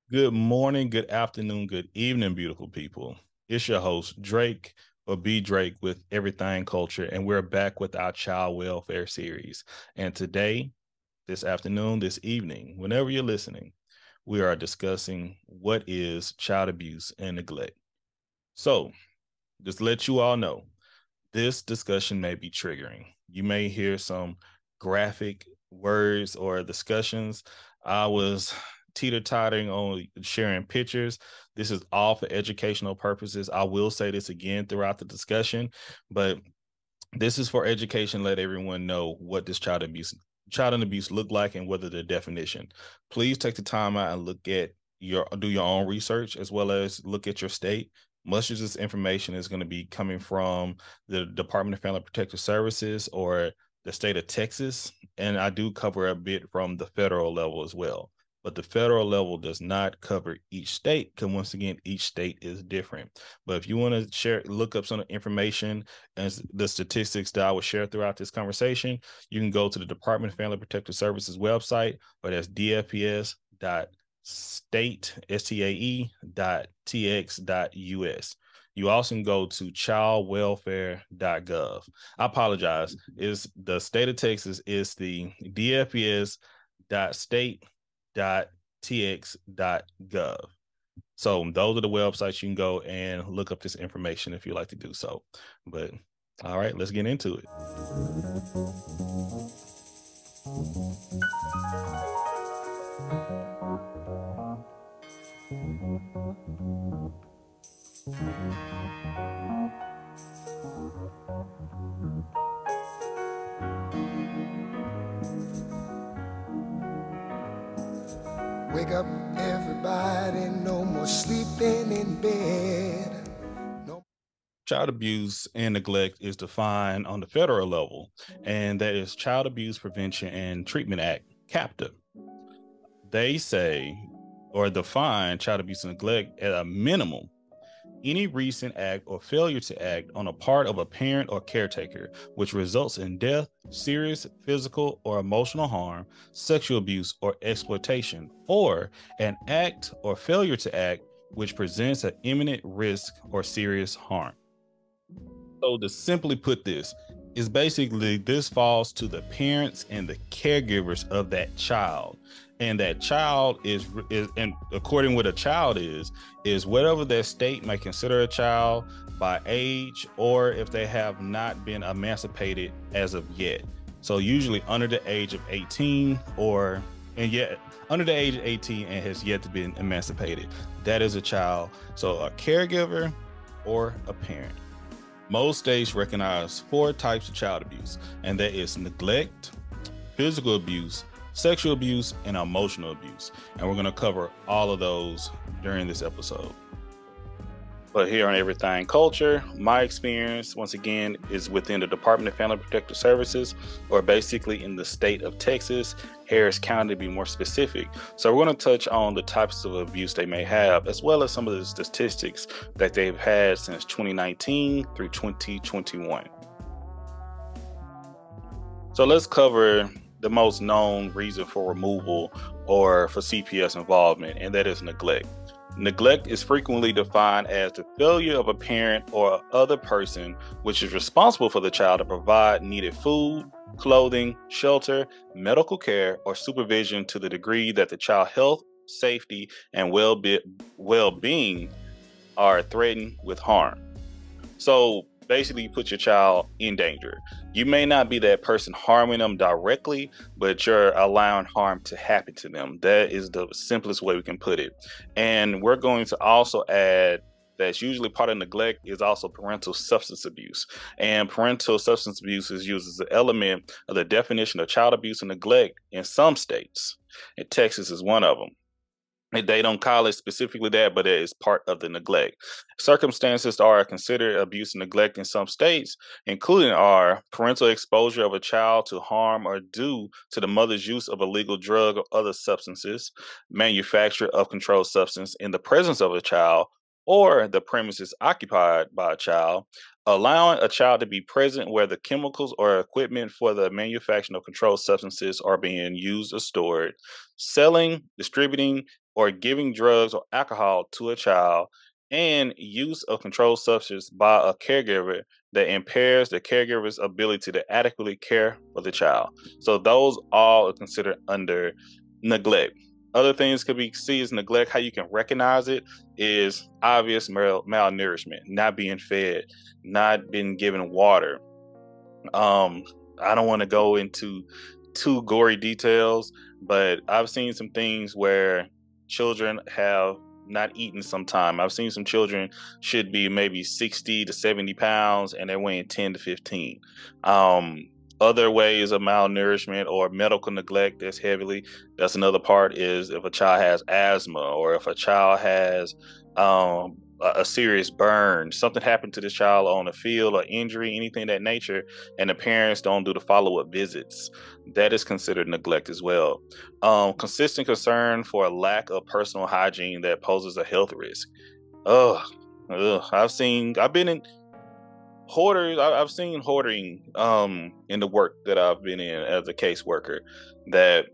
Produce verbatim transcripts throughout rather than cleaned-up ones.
Good morning, good afternoon, good evening, beautiful people. It's your host, Drake, or B Drake with Everything Culture, and we're back with our child welfare series. And today, this afternoon, this evening, whenever you're listening, we are discussing what is child abuse and neglect. So, just to let you all know, this discussion may be triggering. You may hear some graphic words or discussions. I was teeter-tottering on sharing pictures. This is all for educational purposes. I will say this again throughout the discussion, but this is for education. Let everyone know what this child abuse child and abuse look like and whether the definition. Please take the time out and look at your do your own research as well as look at your state. Much of this information is going to be coming from the Department of Family Protective Services or the state of Texas, and I do cover a bit from the federal level as well. But the federal level does not cover each state because once again, each state is different. But if you want to share, look up some information and the statistics that I will share throughout this conversation, you can go to the Department of Family Protective Services website, or that's D F P S dot state S T A E dot T X dot U S. You also can go to child welfare dot gov. I apologize. Is the state of Texas is the D F P S dot state dot T X dot gov. So those are the websites you can go and look up this information if you like to do so. But all right, let's get into it. Wake up, everybody, no more sleeping in bed. No. Child abuse and neglect is defined on the federal level, and that is Child Abuse Prevention and Treatment Act, CAPTA. They say or define child abuse and neglect at a minimum any recent act or failure to act on a part of a parent or caretaker which results in death, serious physical or emotional harm, sexual abuse or exploitation, or an act or failure to act which presents an imminent risk or serious harm. So to simply put this, is basically this falls to the parents and the caregivers of that child. And that child is, is and according what a child is, is whatever their state may consider a child by age, or if they have not been emancipated as of yet. So usually under the age of eighteen, or and yet under the age of eighteen and has yet to be emancipated. That is a child. So a caregiver or a parent. Most states recognize four types of child abuse, and that is neglect, physical abuse, sexual abuse, and emotional abuse. And we're going to cover all of those during this episode. But here on Everything Culture, my experience, once again, is within the Department of Family Protective Services, or basically in the state of Texas, Harris County to be more specific. So we're going to touch on the types of abuse they may have, as well as some of the statistics that they've had since twenty nineteen through twenty twenty-one. So let's cover the most known reason for removal or for C P S involvement, and that is neglect. Neglect is frequently defined as the failure of a parent or other person which is responsible for the child to provide needed food, clothing, shelter, medical care, or supervision to the degree that the child's health, safety, and well-being are threatened with harm. So basically, you put your child in danger. You may not be that person harming them directly, but you're allowing harm to happen to them. That is the simplest way we can put it. And we're going to also add that's usually part of neglect is also parental substance abuse. And parental substance abuse is used as an element of the definition of child abuse and neglect in some states. And Texas is one of them. They don't call it specifically that, but it is part of the neglect. Circumstances are considered abuse and neglect in some states, including are parental exposure of a child to harm or due to the mother's use of illegal drug or other substances, manufacture of controlled substance in the presence of a child, or the premises occupied by a child, allowing a child to be present where the chemicals or equipment for the manufacture of controlled substances are being used or stored, selling, distributing, or giving drugs or alcohol to a child, and use of controlled substance by a caregiver that impairs the caregiver's ability to adequately care for the child. So those all are considered under neglect. Other things could be seen as neglect. How you can recognize it is obvious mal- malnourishment, not being fed, not being given water. Um, I don't want to go into too gory details, but I've seen some things where children have not eaten sometime. I've seen some children should be maybe sixty to seventy pounds and they're weighing ten to fifteen. Um, other ways of malnourishment or medical neglect that's heavily, that's another part, is if a child has asthma or if a child has um, a, a serious burn, something happened to this child on the field or injury, anything of that nature, and the parents don't do the follow-up visits, that is considered neglect as well. Um, consistent concern for a lack of personal hygiene that poses a health risk. Ugh, ugh. I've seen, I've been in hoarders. I, I've seen hoarding um, in the work that I've been in as a caseworker. That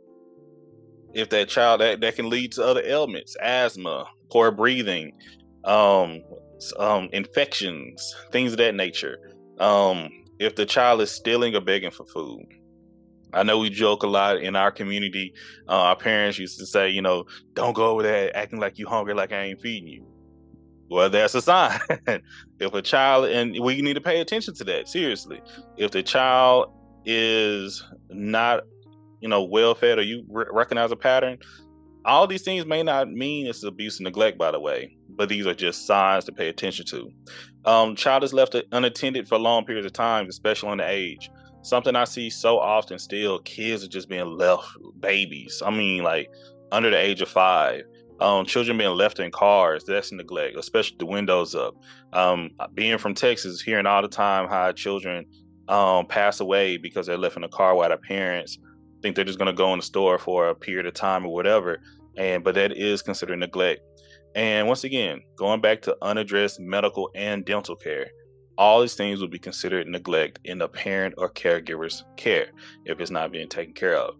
if that child, that, that can lead to other ailments, asthma, poor breathing, um, um, infections, things of that nature. Um, if the child is stealing or begging for food. I know we joke a lot in our community. Uh, our parents used to say, you know, don't go over there acting like you hungry, like I ain't feeding you. Well, that's a sign. If a child, and we need to pay attention to that, seriously. If the child is not, you know, well fed, or you re- recognize a pattern, all these things may not mean it's abuse and neglect, by the way, but these are just signs to pay attention to. Um, child is left unattended for long periods of time, especially on the age. Something I see so often still, kids are just being left, babies. I mean, like under the age of five. Um, children being left in cars, that's neglect, especially the windows up. Um, being from Texas, hearing all the time how children um, pass away because they're left in a car while their parents think they're just going to go in the store for a period of time or whatever. And but that is considered neglect. And once again, going back to unaddressed medical and dental care, all these things would be considered neglect in the parent or caregiver's care if it's not being taken care of.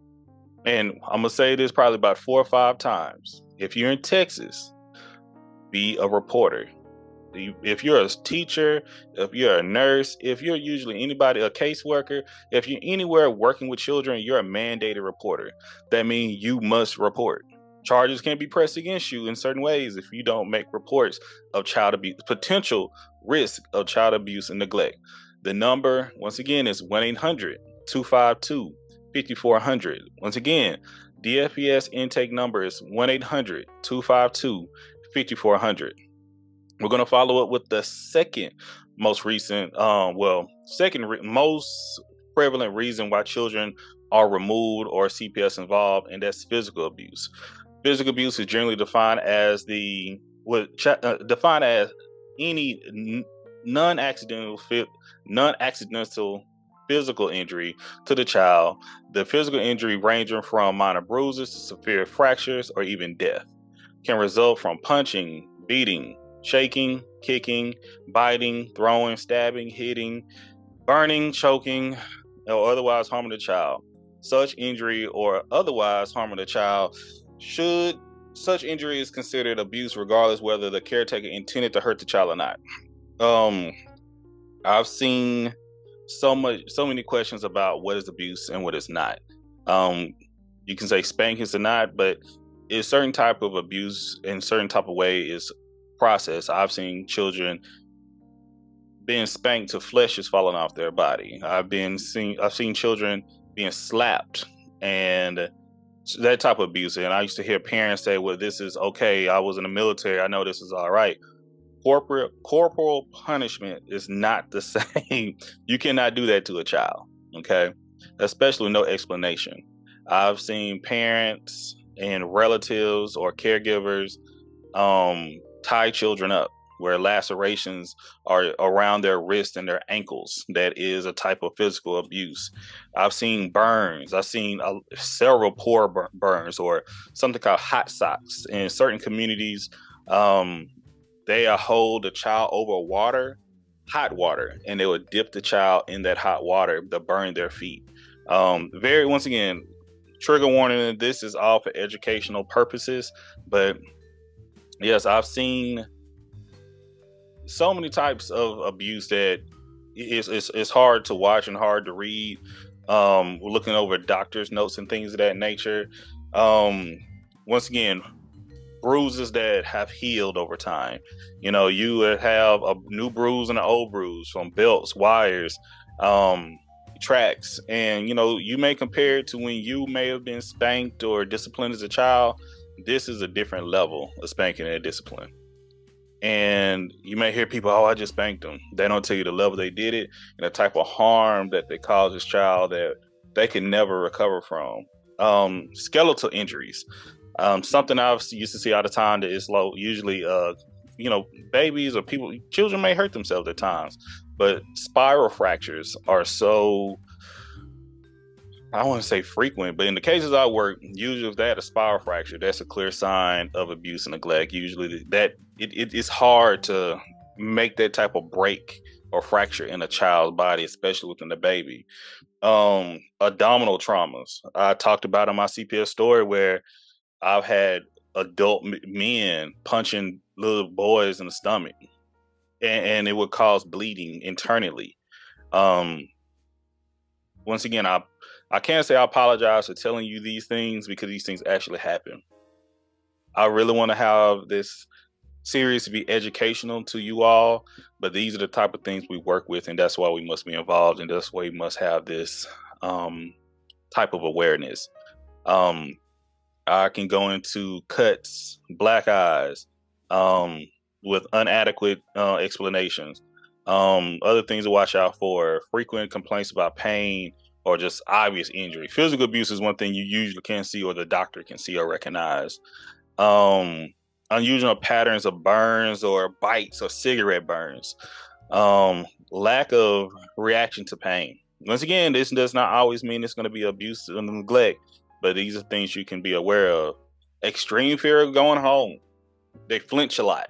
And I'm gonna say this probably about four or five times. If you're in Texas, be a reporter. If you're a teacher, if you're a nurse, if you're usually anybody, a caseworker, if you're anywhere working with children, you're a mandated reporter. That means you must report. Charges can be pressed against you in certain ways if you don't make reports of child abuse, potential risk of child abuse and neglect. The number, once again, is one eight hundred two five two five four zero zero. Once again, D F E S intake number is one eight hundred two five two five four zero zero. We're going to follow up with the second most recent, um, well, second re- most prevalent reason why children are removed or C P S involved, and that's physical abuse. Physical abuse is generally defined as the what ch- uh, defined as any n- non-accidental fi- non-accidental physical injury to the child. The physical injury ranging from minor bruises to severe fractures or even death can result from punching, beating, shaking, kicking, biting, throwing, stabbing, hitting, burning, choking, or otherwise harming the child. Such injury or otherwise harming the child should such injury is considered abuse regardless whether the caretaker intended to hurt the child or not. Um, I've seen so much, so many questions about what is abuse and what is not. Um, you can say spankings or not, but a certain type of abuse in certain type of way is processed. I've seen children being spanked till flesh is falling off their body. I've been seen I've seen children being slapped and that type of abuse. And I used to hear parents say, well, this is okay. I was in the military. I know this is all right. Corporate corporal punishment is not the same. You cannot do that to a child. Okay. Especially with no explanation. I've seen parents and relatives or caregivers um, tie children up where lacerations are around their wrists and their ankles. That is a type of physical abuse. I've seen burns. I've seen uh, several poor bur- burns or something called hot socks. In certain communities, um, they uh, hold the child over water, hot water, and they would dip the child in that hot water to burn their feet. Um, very, once again, trigger warning, this is all for educational purposes, but yes, I've seen so many types of abuse that it's, it's, it's hard to watch and hard to read. Um, we're looking over doctors' notes and things of that nature. Um, once again, bruises that have healed over time. You know, you have a new bruise and an old bruise from belts, wires, um, tracks, and you know, you may compare it to when you may have been spanked or disciplined as a child. This is a different level of spanking and discipline. And you may hear people, oh, I just spanked them. They don't tell you the level they did it and the type of harm that they caused this child that they can never recover from. Um, skeletal injuries. Um, something I used to see all the time that is low. Usually, uh, you know, babies or people, children may hurt themselves at times, but spiral fractures are so, I don't want to say frequent, but in the cases I work, usually if they had a spiral fracture, that's a clear sign of abuse and neglect. Usually that it, it, it's hard to make that type of break or fracture in a child's body, especially within the baby. Um, abdominal traumas. I talked about in my C P S story where I've had adult men punching little boys in the stomach, and, and it would cause bleeding internally. Um, once again, I I can't say I apologize for telling you these things because these things actually happen. I really want to have this series to be educational to you all, but these are the type of things we work with, and that's why we must be involved, and that's why we must have this um, type of awareness. Um, I can go into cuts, black eyes, um, with inadequate uh, explanations. Um, other things to watch out for: frequent complaints about pain or just obvious injury. Physical abuse is one thing you usually can't see, or the doctor can see or recognize. Um, unusual patterns of burns or bites or cigarette burns. Um, lack of reaction to pain. Once again, this does not always mean it's going to be abuse and neglect, but these are things you can be aware of. Extreme fear of going home. They flinch a lot.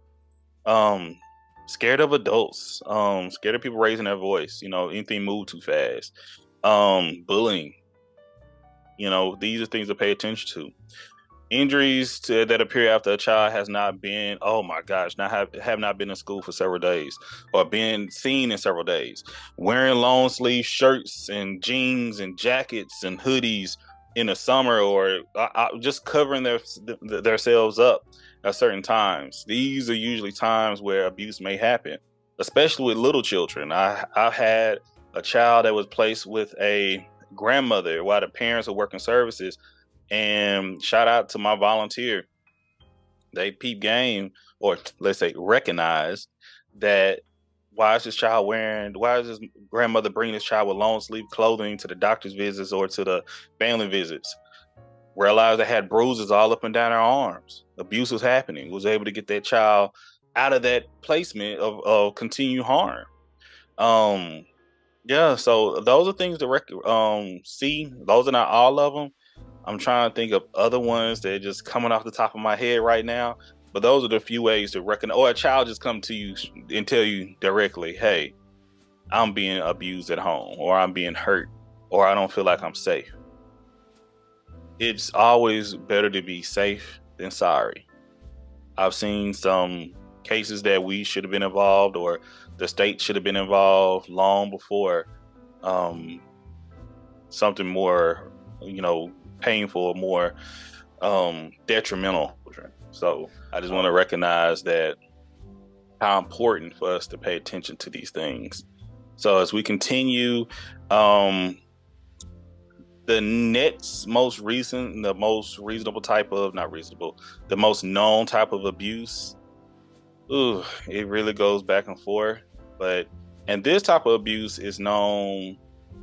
Um, scared of adults. Um, scared of people raising their voice. You know, anything move too fast. Um, bullying. You know, these are things to pay attention to. Injuries to, that appear after a child has not been, oh my gosh, not have, have not been in school for several days or been seen in several days. Wearing long sleeve shirts and jeans and jackets and hoodies in the summer, or uh, uh, just covering their themselves up at certain times. These are usually times where abuse may happen, especially with little children. I, I've had a child that was placed with a grandmother while the parents are working services. And shout out to my volunteer. They peep game, or let's say recognize that why is this child wearing, why is this grandmother bringing this child with long sleeve clothing to the doctor's visits or to the family visits? Realized they had bruises all up and down their arms. Abuse was happening. Was able to get that child out of that placement of, of continued harm. Um, yeah, so those are things to rec- um, see. Those are not all of them. I'm trying to think of other ones that are just coming off the top of my head right now. But those are the few ways to recognize, or a child just come to you and tell you directly, hey, I'm being abused at home, or I'm being hurt, or I don't feel like I'm safe. It's always better to be safe than sorry. I've seen some cases that we should have been involved, or the state should have been involved long before um, something more, you know, painful, more um, detrimental. So I just want to recognize that how important for us to pay attention to these things. So as we continue, um, the next most recent, the most reasonable type of, not reasonable, the most known type of abuse, ooh, it really goes back and forth. But, and this type of abuse is known,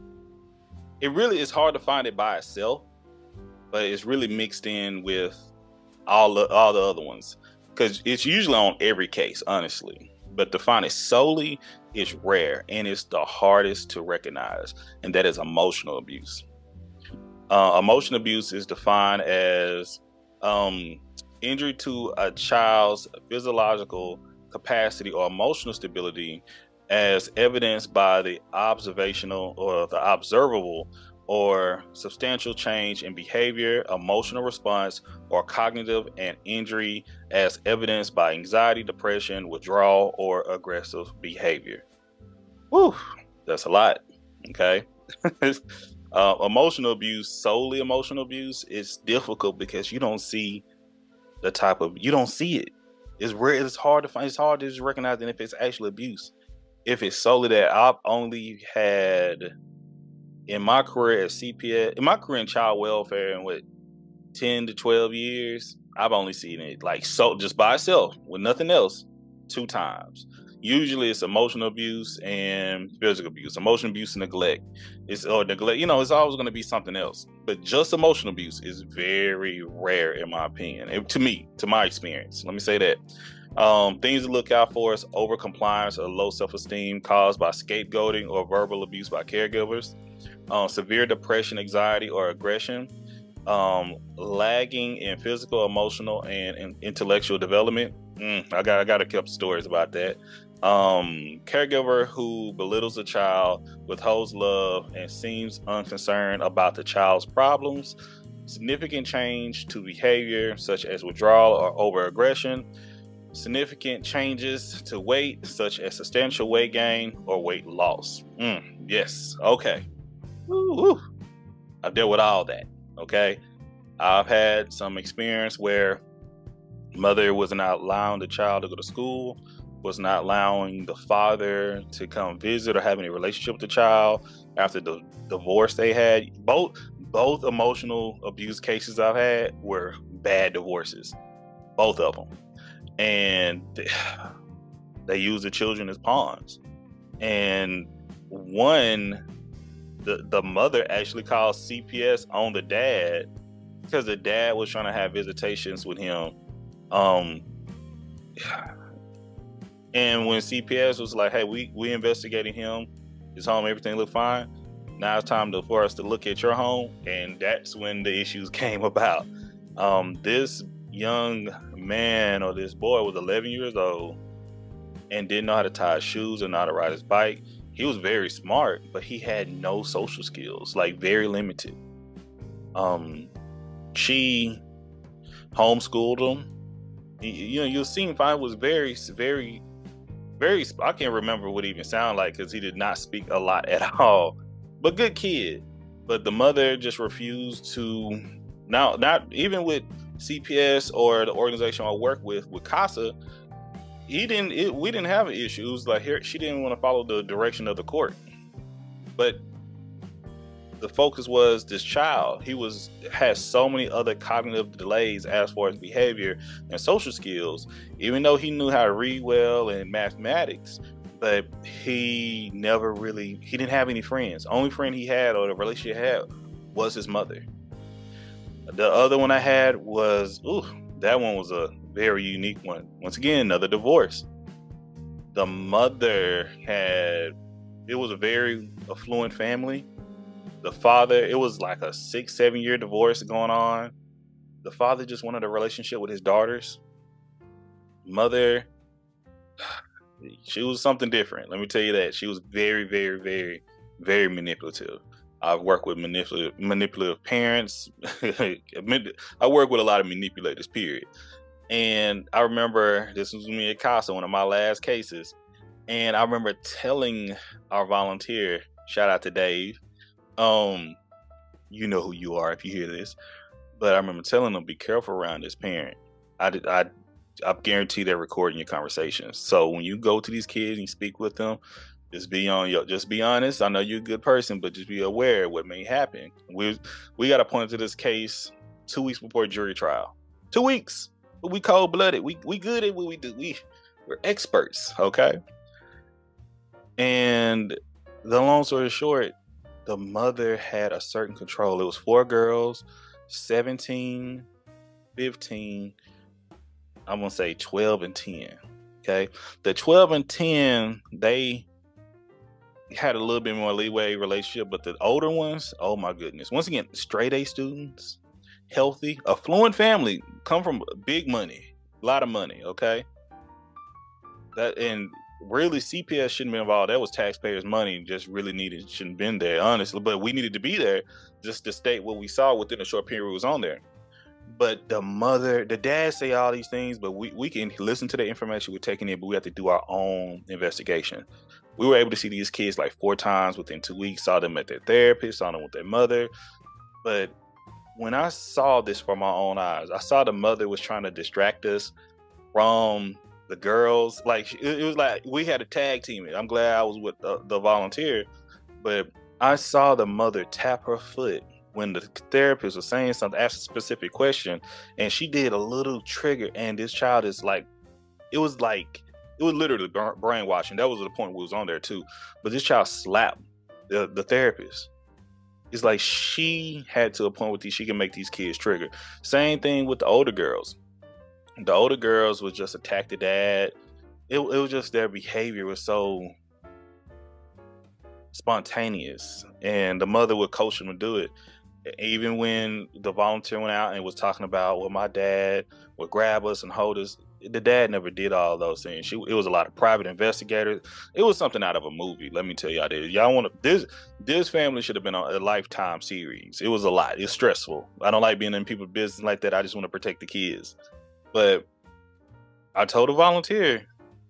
it really is hard to find it by itself, but it's really mixed in with all the, all the other ones. Because it's usually on every case, honestly. But to find it solely is rare, and it's the hardest to recognize, and that is emotional abuse. Uh, emotional abuse is defined as um, injury to a child's physiological capacity or emotional stability as evidenced by the observational or the observable or substantial change in behavior, emotional response, or cognitive and injury as evidenced by anxiety, depression, withdrawal, or aggressive behavior. Whew, that's a lot. Okay. uh, emotional abuse, solely emotional abuse, is difficult because you don't see the type of, you don't see it. It's rare. It's hard to find. It's hard to just recognize if it's actually abuse. If it's solely that, I've only had in my career as C P S, in my career in child welfare, and what ten to twelve years, I've only seen it like so just by itself with nothing else two times. Usually it's emotional abuse and physical abuse, emotional abuse and neglect. It's or neglect, you know, it's always going to be something else. But just emotional abuse is very rare, in my opinion. It, to me, to my experience. Let me say that. Um, things to look out for is overcompliance or low self-esteem caused by scapegoating or verbal abuse by caregivers. Um, severe depression, anxiety, or aggression. Um, lagging in physical, emotional, and, and intellectual development. Mm, I got I got a couple stories about that. Um, caregiver who belittles a child, withholds love, and seems unconcerned about the child's problems. Significant change to behavior such as withdrawal or overaggression. Significant changes to weight such as substantial weight gain or weight loss. Mm, yes, okay. Woo, woo. I've dealt with all that. Okay. I've had some experience where mother was not allowing the child to go to school, was not allowing the father to come visit or have any relationship with the child after the divorce they had. Both both emotional abuse cases I've had were bad divorces, both of them, and they, they use the children as pawns. And one, the the mother actually called C P S on the dad because the dad was trying to have visitations with him. Um, and when C P S was like, "Hey, we we investigating him, his home, everything looked fine. Now it's time to, for us to look at your home," and that's when the issues came about. Um, this young man or this boy was eleven years old and didn't know how to tie his shoes or know how to ride his bike. He was very smart, but he had no social skills, like very limited. Um, she homeschooled him. You know, you'll see him find was very, very, very. I can't remember what he even sounded like because he did not speak a lot at all. But good kid. But the mother just refused to. Now, not even with C P S or the organization I work with, with CASA, he didn't. It, we didn't have an issue. It was like here, she didn't want to follow the direction of the court. But the focus was this child. He was had so many other cognitive delays as far as behavior and social skills, even though he knew how to read well and mathematics, but he never really, he didn't have any friends. Only friend he had or the relationship he had was his mother. The other one I had was, ooh, that one was a very unique one. Once again, another divorce. The mother had, it was a very affluent family. The father, it was like a six, seven year divorce going on. The father just wanted a relationship with his daughters. Mother, she was something different. Let me tell you that. She was very, very, very, very manipulative. I've worked with manipulative, manipulative parents. I work with a lot of manipulators, period. And I remember, this was me at CASA, one of my last cases. And I remember telling our volunteer, shout out to Dave, Um, you know who you are if you hear this, but I remember telling them, be careful around this parent. I did, I, I guarantee they're recording your conversations. So when you go to these kids and you speak with them, just be on your, just be honest. I know you're a good person, but just be aware of what may happen. We we got appointed to this case two weeks before jury trial. Two weeks, but we cold blooded. We we good at what we do. We we're experts, okay. And the long story short, the mother had a certain control. It was four girls, seventeen, fifteen, I'm going to say twelve and ten. Okay. The twelve and ten, they had a little bit more leeway relationship, but the older ones, oh my goodness. Once again, straight A students, healthy, affluent family, come from big money, a lot of money. Okay. That, and really C P S shouldn't be involved. That was taxpayers' money, just really needed, shouldn't been there, honestly. But we needed to be there just to state what we saw within a short period we was on there. But the mother, the dad say all these things, but we, we can listen to the information we're taking in, but we have to do our own investigation. We were able to see these kids like four times within two weeks, saw them at their therapist, saw them with their mother. But when I saw this from my own eyes, I saw the mother was trying to distract us from the girls. Like, it, it was like we had a tag team. I'm glad I was with the, the volunteer, but I saw the mother tap her foot when the therapist was saying something, asked a specific question, and she did a little trigger, and this child is like, it was like, it was literally brainwashing. That was the point we was on there too. But this child slapped the, the therapist. It's like she had to a point with these, she can make these kids trigger. Same thing with the older girls. The older girls would just attack the dad. It, it was just their behavior was so spontaneous, and the mother would coach them to do it. Even when the volunteer went out and was talking about, well, my dad would grab us and hold us, the dad never did all those things. She, it was a lot of private investigators. It was something out of a movie. Let me tell y'all this. Y'all want to, this, this family should have been on a Lifetime series. It was a lot. It's stressful. I don't like being in people's business like that. I just want to protect the kids. But I told a volunteer,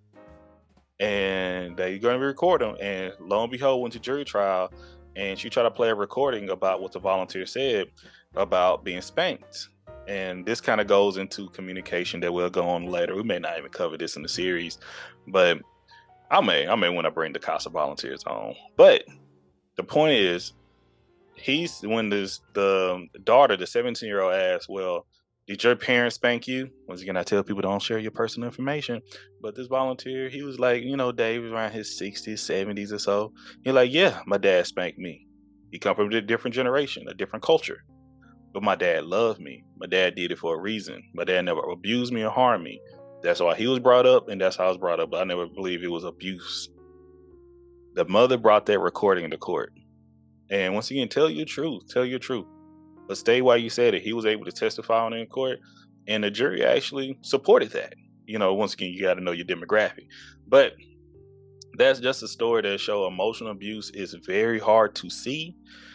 and they're going to record them. And lo and behold, went to jury trial, and she tried to play a recording about what the volunteer said about being spanked. And this kind of goes into communication that we'll go on later. We may not even cover this in the series, but I may, I may want to bring the CASA volunteers on. But the point is, he's when this the daughter, the seventeen year old, asked, "Well, did your parents spank you?" Once again, I tell people don't share your personal information. But this volunteer, he was like, you know, Dave was around his sixties, seventies or so. He's like, yeah, my dad spanked me. He come from a different generation, a different culture. But my dad loved me. My dad did it for a reason. My dad never abused me or harmed me. That's why he was brought up, and that's how I was brought up. But I never believed it was abuse. The mother brought that recording to court. And once again, tell your truth. Tell your truth. But stay while you said it. He was able to testify on it in court, and the jury actually supported that. You know, once again, you got to know your demographic. But that's just a story that shows emotional abuse is very hard to see.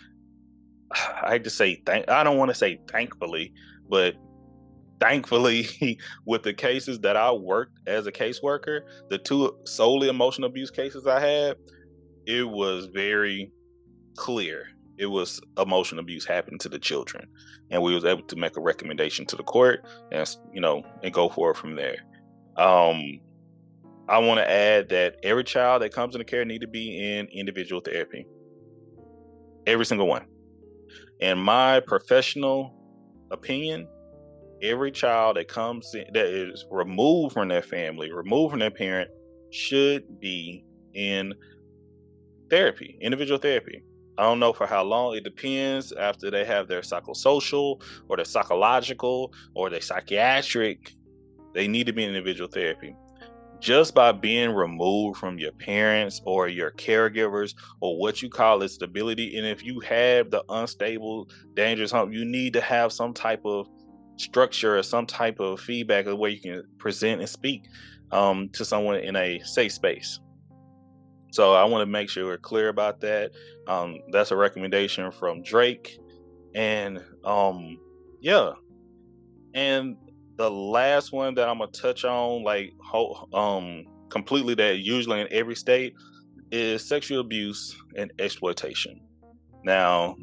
I hate to say, thank, I don't want to say thankfully, but thankfully, with the cases that I worked as a caseworker, the two solely emotional abuse cases I had, it was very clear. It was emotional abuse happening to the children, and we was able to make a recommendation to the court, and you know, and go forward from there. Um, I want to add that every child that comes into care need to be in individual therapy. Every single one. In my professional opinion, every child that comes in, that is removed from their family, removed from their parent, should be in therapy, individual therapy. I don't know for how long. It depends after they have their psychosocial or their psychological or their psychiatric. They need to be in individual therapy. Just by being removed from your parents or your caregivers or what you call it stability. And if you have the unstable, dangerous home, you need to have some type of structure or some type of feedback of where you can present and speak um, to someone in a safe space. So I want to make sure we're clear about that. Um, that's a recommendation from Drake. And um, yeah. And the last one that I'm gonna touch on, like um, completely, that usually in every state, is sexual abuse and exploitation. Now,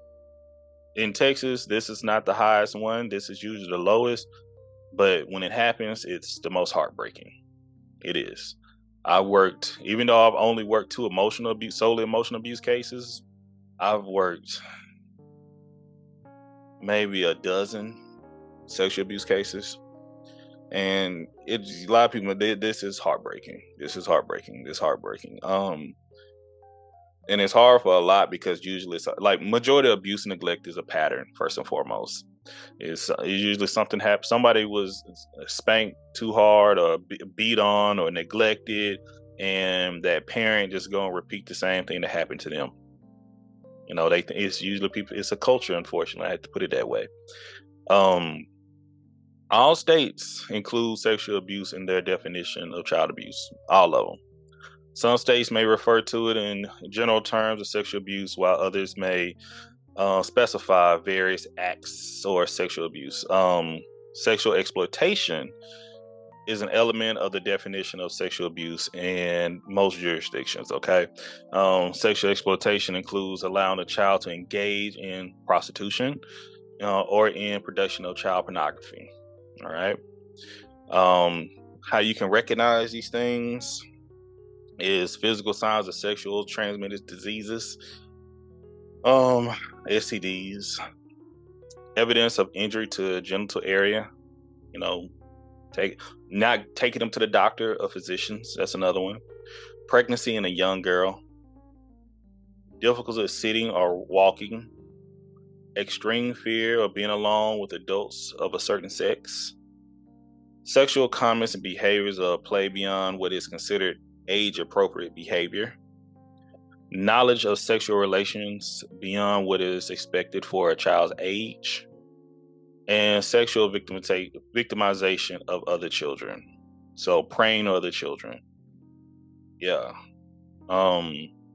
in Texas, this is not the highest one. This is usually the lowest. But when it happens, it's the most heartbreaking. It is. I worked, even though I've only worked two emotional abuse, solely emotional abuse cases, I've worked maybe a dozen sexual abuse cases, and it's a lot of people. They, this is heartbreaking. This is heartbreaking. This is heartbreaking. Um, and it's hard for a lot because usually, it's like majority of abuse and neglect is a pattern. First and foremost, it's, it's usually something happened. Somebody was spanked too hard, or beat on, or neglected, and that parent just gonna repeat the same thing that happened to them. You know, they it's usually people. It's a culture, unfortunately. I have to put it that way. Um. All states include sexual abuse in their definition of child abuse. All of them. Some states may refer to it in general terms of sexual abuse, while others may uh, specify various acts or sexual abuse. Um, sexual exploitation is an element of the definition of sexual abuse in most jurisdictions. Okay. Um, sexual exploitation includes allowing a child to engage in prostitution uh, or in production of child pornography. All right. Um, how you can recognize these things is physical signs of sexual transmitted diseases, um, S T Ds, evidence of injury to a genital area, you know, take not taking them to the doctor or physicians. That's another one. Pregnancy in a young girl, difficulty sitting or walking, extreme fear of being alone with adults of a certain sex, sexual comments and behaviors of play beyond what is considered age-appropriate behavior, knowledge of sexual relations beyond what is expected for a child's age, and sexual victimiza- victimization of other children. So preying on other children. Yeah. Um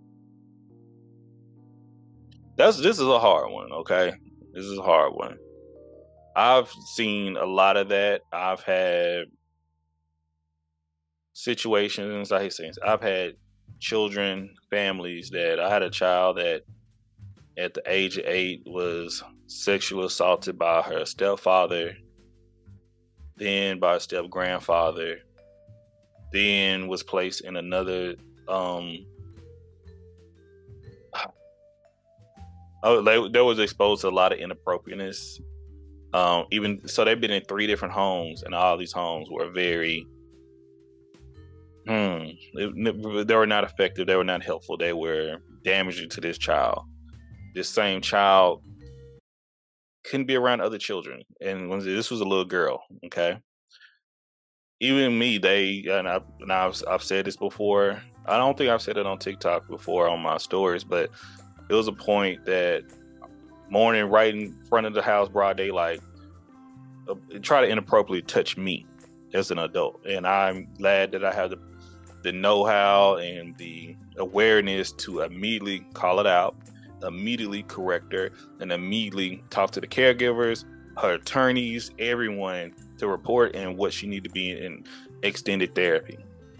that's this is a hard one, okay? This is a hard one. I've seen a lot of that. I've had situations, I hate saying this, I've had children, families that I had a child that at the age of eight was sexually assaulted by her stepfather, then by a step grandfather, then was placed in another um oh, they, they was exposed to a lot of inappropriateness. Um, even so, they've been in three different homes, and all these homes were very Hmm. They, they were not effective. They were not helpful. They were damaging to this child. This same child couldn't be around other children. And when this was a little girl, okay? Even me, they, and, I, and I've, I've said this before. I don't think I've said it on TikTok before on my stories, but it was a point that morning right in front of the house, broad daylight, uh, try to inappropriately touch me as an adult. And I'm glad that I have the the know-how and the awareness to immediately call it out, immediately correct her, and immediately talk to the caregivers, her attorneys, everyone to report and what she need to be in extended therapy.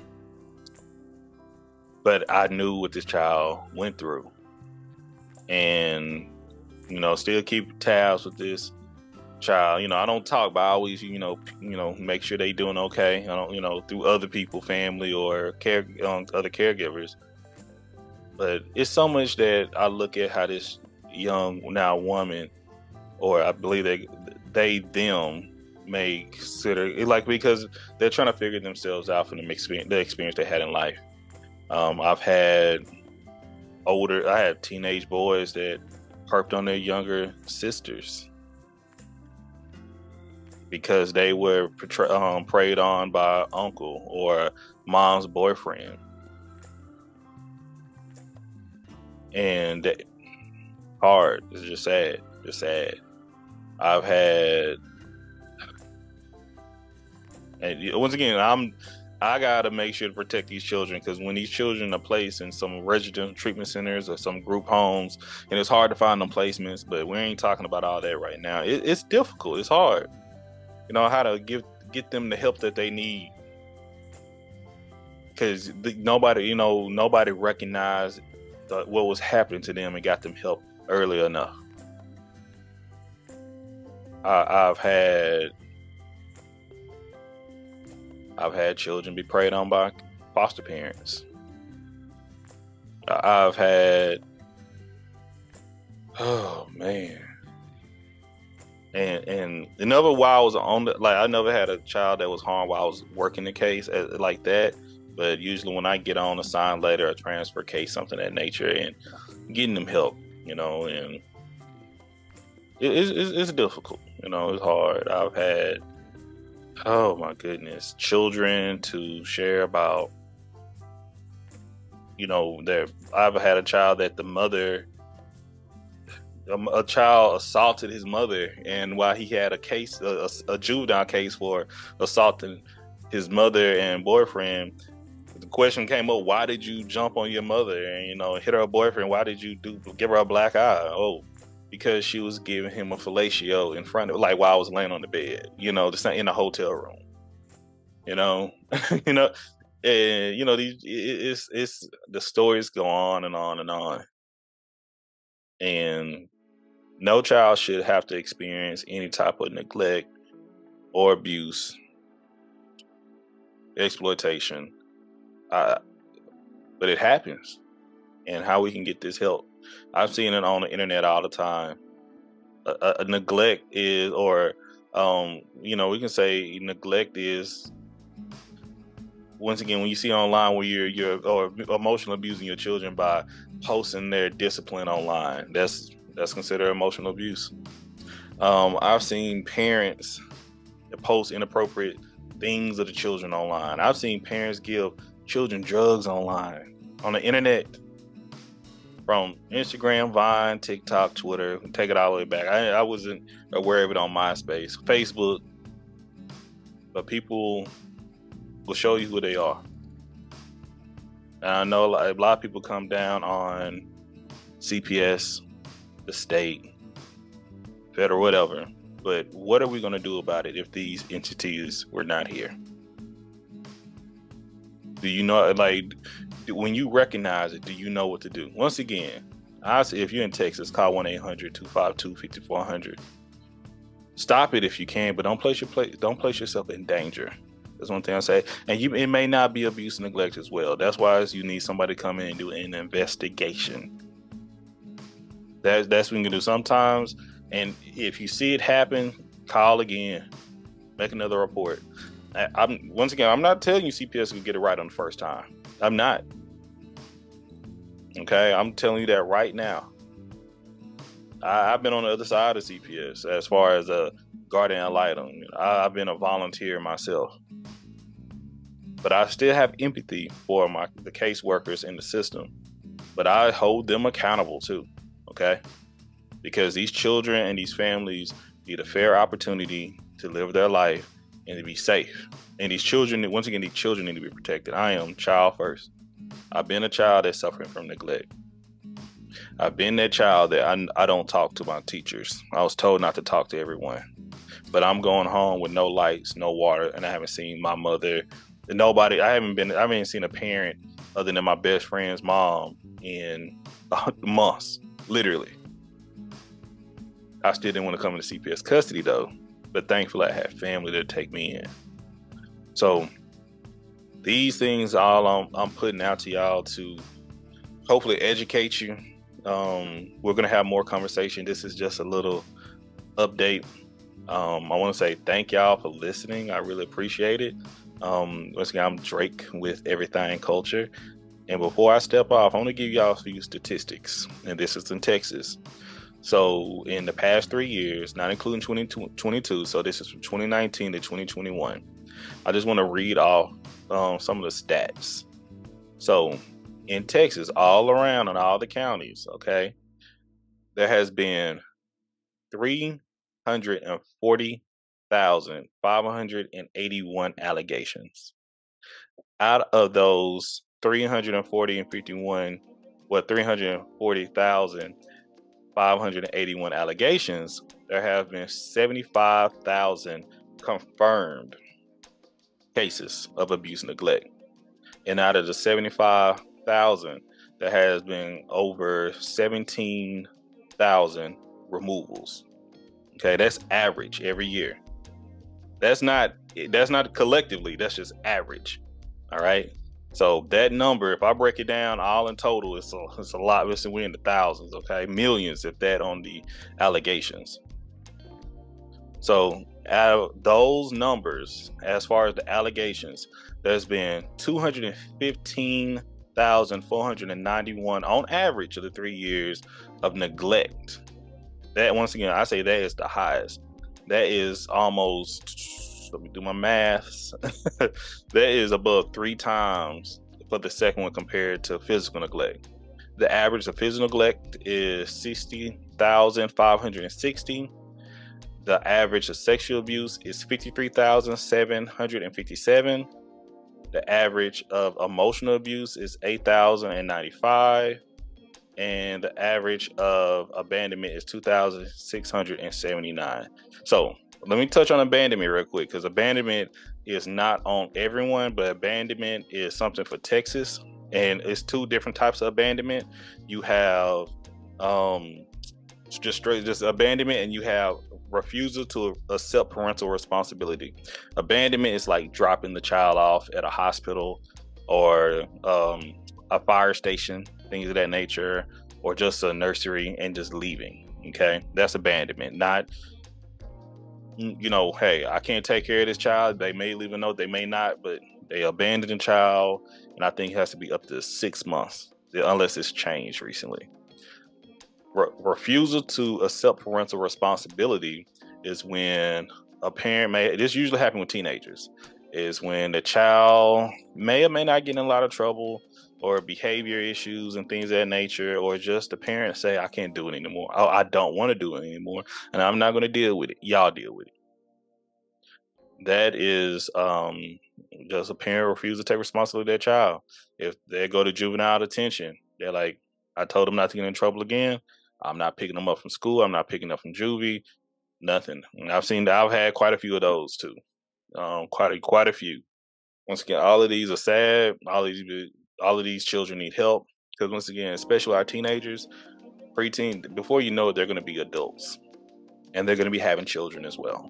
But I knew what this child went through, and you know, still keep tabs with this child. You know, I don't talk, but I always, you know, you know, make sure they doing okay. I don't, you know, through other people, family or care, um, other caregivers. But it's so much that I look at how this young now woman, or I believe they, they them may consider it, like, because they're trying to figure themselves out from the experience, the experience they had in life. Um, I've had older, I had teenage boys that harped on their younger sisters because they were um, preyed on by uncle or mom's boyfriend. And that, hard. It's just sad. It's sad. I've had, and once again, I'm, I gotta make sure to protect these children, because when these children are placed in some residential treatment centers or some group homes, and it's hard to find them placements, but we ain't talking about all that right now. It, it's difficult. It's hard. You know, how to give get them the help that they need, because nobody, you know, nobody recognized the, what was happening to them and got them help early enough. I, I've had I've had children be preyed on by foster parents. I've had, oh man. And and another while I was on the, like, I never had a child that was harmed while I was working the case as, like that. But usually when I get on a sign letter, a transfer case, something of that nature, and getting them help, you know, and it, it's, it's difficult, you know, it's hard. I've had, oh my goodness, children to share about, you know, their, I've had a child that the mother, a child assaulted his mother, and while he had a case, a, a juvenile case for assaulting his mother and boyfriend, the question came up, why did you jump on your mother and, you know, hit her boyfriend? Why did you do give her a black eye? Oh, because she was giving him a fellatio in front of, like, while I was laying on the bed, you know, the same in the hotel room, you know, you know, and, you know, these, it's, it's, the stories go on and on and on. And no child should have to experience any type of neglect or abuse, exploitation. Uh, but it happens. And how we can get this help. I've seen it on the internet all the time. A, a neglect is, or, um, you know, we can say neglect is, once again, when you see online where you're, you're or emotional abusing your children by posting their discipline online, that's, that's considered emotional abuse. Um, I've seen parents post inappropriate things of the children online. I've seen parents give children drugs online, on the internet, from Instagram, Vine, TikTok, Twitter, take it all the way back. I, I wasn't aware of it on MySpace, Facebook, but people will show you who they are. And I know a lot, a lot of people come down on C P S, the state, federal, whatever. But what are we going to do about it if these entities were not here? Do you know, like, when you recognize it, do you know what to do? Once again, I say, if you're in Texas, call one eight hundred, two five two, five four zero zero. Stop it if you can, but don't place your place, don't place yourself in danger. That's one thing I say. And you, it may not be abuse and neglect as well. That's why you need somebody to come in and do an investigation. That's that's what you can do sometimes. And if you see it happen, call again, make another report. I, I'm once again, I'm not telling you C P S will get it right on the first time. I'm not. Okay, I'm telling you that right now. I, I've been on the other side of C P S as far as a guardian ad litem. I, I've been a volunteer myself, but I still have empathy for my the caseworkers in the system. But I hold them accountable too. Okay, because these children and these families need a fair opportunity to live their life and to be safe. And these children, once again, these children need to be protected. I am child first. I've been a child that's suffering from neglect. I've been that child that I, I don't talk to my teachers. I was told not to talk to everyone. But I'm going home with no lights, no water, and I haven't seen my mother. Nobody, I haven't been, I haven't seen a parent other than my best friend's mom in months, literally. I still didn't want to come into C P S custody though, but thankfully I had family to take me in. So these things all I'm, I'm putting out to y'all to hopefully educate you. Um, we're going to have more conversation. This is just a little update. Um, I want to say thank y'all for listening. I really appreciate it. Um, once again, I'm Drake with Everything Culture. And before I step off, I want to give y'all a few statistics. And this is in Texas. So in the past three years, not including twenty twenty-two, so this is from twenty nineteen to twenty twenty-one, I just want to read off um, some of the stats. So in Texas, all around in all the counties, okay, there has been three hundred forty thousand five hundred eighty-one allegations. Out of those three hundred forty and fifty-one, well, three hundred forty thousand five hundred eighty-one allegations, there have been seventy-five thousand confirmed cases of abuse and neglect. And out of the seventy-five thousand, there has been over seventeen thousand removals. Okay, that's average every year. That's not that's not collectively, that's just average. All right. So that number, if I break it down all in total, it's a, it's a lot. Listen, we're in the thousands, okay? Millions, if that, on the allegations. So out of those numbers, as far as the allegations, there's been two hundred fifteen thousand four hundred ninety-one on average of the three years of neglect. That, once again, I say that is the highest. That is almost, let me do my maths. That is above three times for the second one compared to physical neglect. The average of physical neglect is sixty thousand five hundred sixty. The average of sexual abuse is fifty-three thousand seven hundred fifty-seven. The average of emotional abuse is eight thousand ninety-five, and the average of abandonment is two thousand six hundred seventy-nine. So let me touch on abandonment real quick, because abandonment is not on everyone, but abandonment is something for Texas, and it's two different types of abandonment. You have um, just straight just abandonment, and you have refusal to accept parental responsibility. Abandonment is like dropping the child off at a hospital or um, a fire station, things of that nature, or just a nursery, and just leaving. Okay, that's abandonment. Not, you know, hey, I can't take care of this child. They may leave a note, they may not, but they abandoned the child, and I think it has to be up to six months unless it's changed recently. Re- refusal to accept parental responsibility is when a parent may, this usually happens with teenagers, is when the child may or may not get in a lot of trouble, or behavior issues and things of that nature, or just the parents say, I can't do it anymore. Oh, I don't want to do it anymore, and I'm not going to deal with it. Y'all deal with it. That is um, just a parent refuse to take responsibility of their child. If they go to juvenile detention, they're like, I told them not to get in trouble again. I'm not picking them up from school. I'm not picking up from juvie. Nothing. And I've seen, I've had quite a few of those too. Um, quite a, quite a few. Once again, all of these are sad. All of these, all of these children need help, because once again, especially our teenagers, preteen, before you know it, they're going to be adults, and they're going to be having children as well.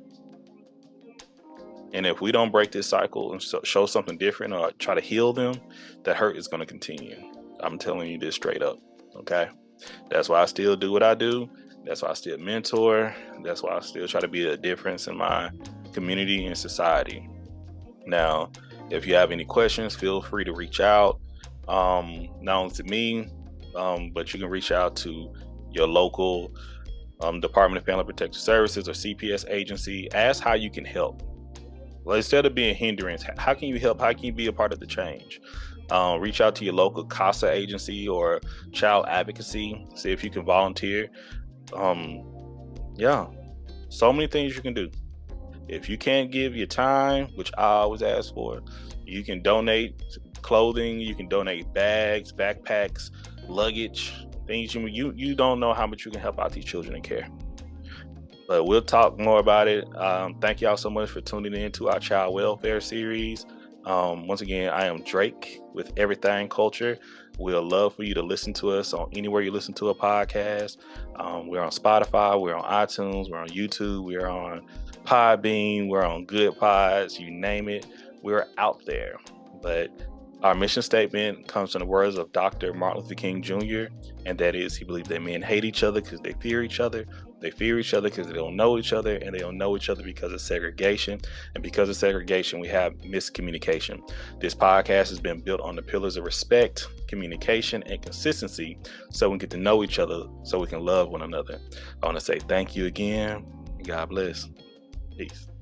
And if we don't break this cycle and show something different, or try to heal them, that hurt is going to continue. I'm telling you this straight up. Okay. That's why I still do what I do. That's why I still mentor. That's why I still try to be a difference in my community and society. Now, if you have any questions, feel free to reach out. Um, not only to me, um, but you can reach out to your local um, Department of Family Protective Services or C P S agency. Ask how you can help. Well, instead of being hindrance, how can you help? How can you be a part of the change? Um, reach out to your local CASA agency or child advocacy. See if you can volunteer. Um, yeah, so many things you can do. If you can't give your time, which I always ask for, you can donate clothing. You can donate bags, backpacks, luggage, things you you you don't know how much you can help out these children in care. But we'll talk more about it. Um, thank y'all so much for tuning in to our child welfare series. Um, once again, I am Drake with Everythang Culture. We'd love for you to listen to us on anywhere you listen to a podcast. Um, we're on Spotify, we're on iTunes, we're on YouTube, we're on Podbean, we're on Good Pods, you name it, we're out there. But our mission statement comes from the words of Doctor Martin Luther King Junior, and that is, he believed that men hate each other because they fear each other. They fear each other because they don't know each other, and they don't know each other because of segregation. And because of segregation, we have miscommunication. This podcast has been built on the pillars of respect, communication, and consistency, so we get to know each other, so we can love one another. I want to say thank you again. God bless. Peace.